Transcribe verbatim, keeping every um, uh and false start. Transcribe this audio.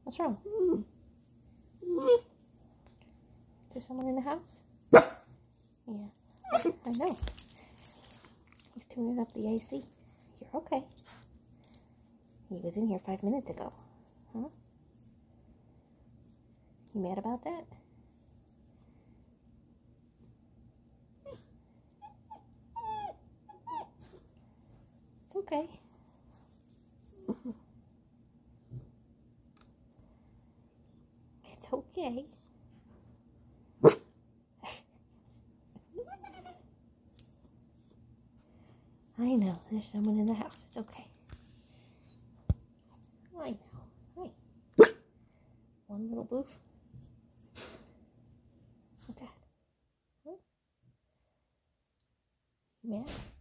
What's wrong? Is there someone in the house? Yeah, I know. He's tuning up the A C. You're okay. He was in here five minutes ago. Huh? You mad about that? It's okay. It's okay. I know, there's someone in the house. It's okay. I know. Hi. One little boof. What's that? Huh? You mad?